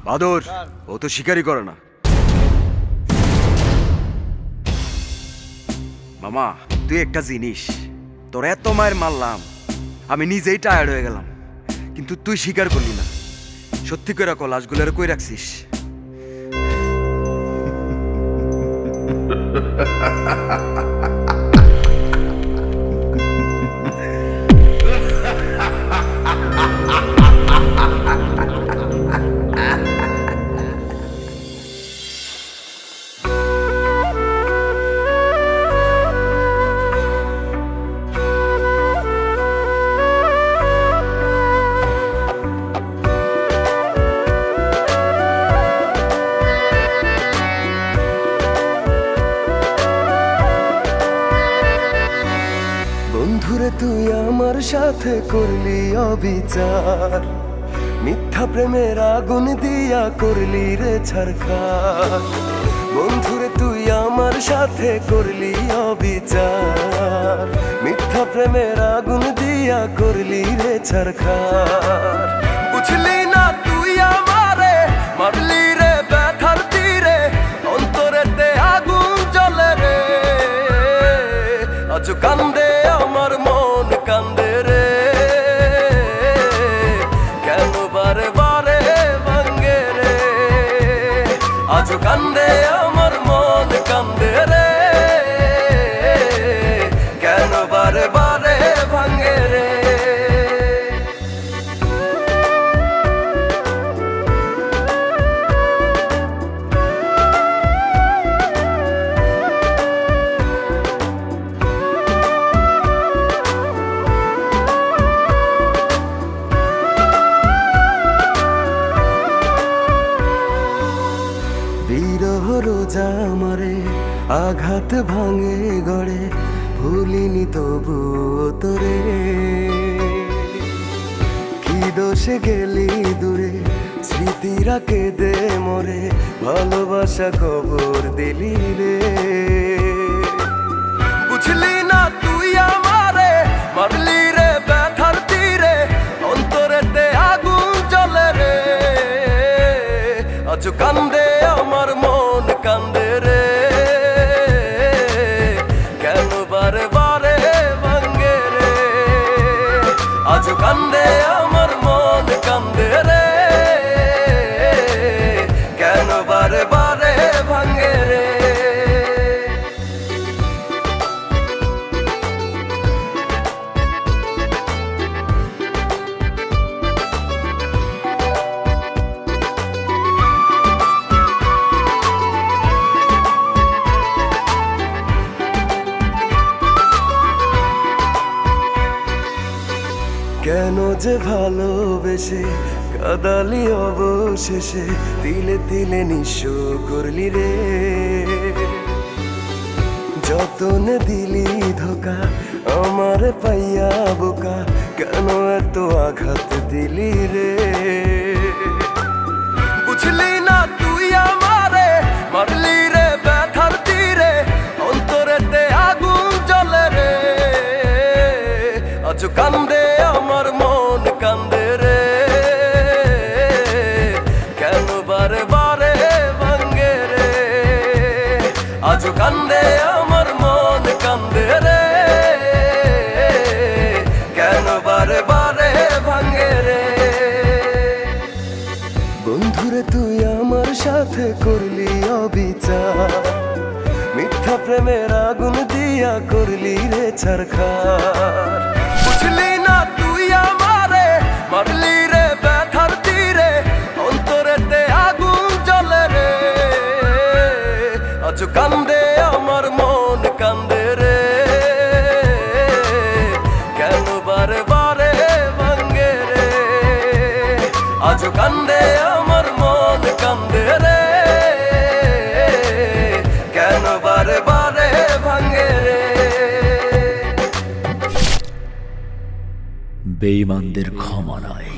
বাদর ও তো শিকারই করে না। মামা তুই একটা জিনিস, তোর এত মায়ের মারলাম আমি নিজেই টায়ার্ড হয়ে গেলাম, কিন্তু তুই স্বীকার করলি না। সত্যি করে কল লাশগুলোর কই রাখছিস? বন্ধুরে তুই আমার সাথে করলি অবিচার, মিথ্যা প্রেমের আগুন দিয়া করলি রে ছারখার। বন্ধুরে তুই আমার সাথে করলি অবিচার, মিথ্যা প্রেমের আগুন দিয়া করলি রে ছারখার। বুঝলি না তুই আমারে মারলি রে ব্যথার তীরে, অন্তরেতে আগুন জ্বলে রে। আজ কান্দে আমার মন কান্দে রে, কেন বারে বারে ভাঙ্গে রে। আজ কান্দে আমার মন কান্দে রে, কেন বারে বারে ভাঙ্গে রে। বিরহ রোজা আমারে আঘাত ভাঙে গড়ে, ভুলিনি তবু তোরে। কি দোষে গেলি দূরে, স্মৃতিরা কেঁদে মরে, ভালোবাসা কবর দিলি রে। বুঝলি না তুই আমারে মারলি রে ব্যথার তীরে, অন্তরেতে আগুন জ্বলে রে। আজ কান্দে আমার মন কান্দে রে, কেন বারে বারে ভাঙ্গে রে। আজ কান্দে আমার মন কান্দে রে, কেন বারে বারে ভাঙ্গে রে। কেন যে ভালোবেসে কাদালি অবশেষে, তিলে তিলে নিঃস্ব করলি রে। যতনে দিলি ধোকা আমার পাইয়া বোকা, কেন এত আঘাত দিলি রে। বুঝলি না তুই আমারে মারলি রে ব্যথার তীরে, অন্তরেতে আগুন জ্বলে রে। আজ কান্দে আমার মন কান্দে রে, কেন বারে বারে ভাঙ্গে রে। আজ কান্দে আমার মন কান্দে রে, কেন বারে বারে ভাঙ্গে রে। বন্ধুরে তুই আমার সাথে করলি অবিচার, মিথ্যা প্রেমের আগুন দিয়া করলি রে ছারখার। বুঝলি না তুই আমারে মারলি রে ব্যথার তীরে, অন্তরেতে আগুন জ্বলে রে। আজ কান্দে আমার মন কান্দে রে, কেন বারে বারে ভাঙ্গে রে। আজ কান্দে আমার মন কান্দে রে, কেন বারে বারে ভাঙ্গে রে। বেঈমানদের ক্ষমা নয়।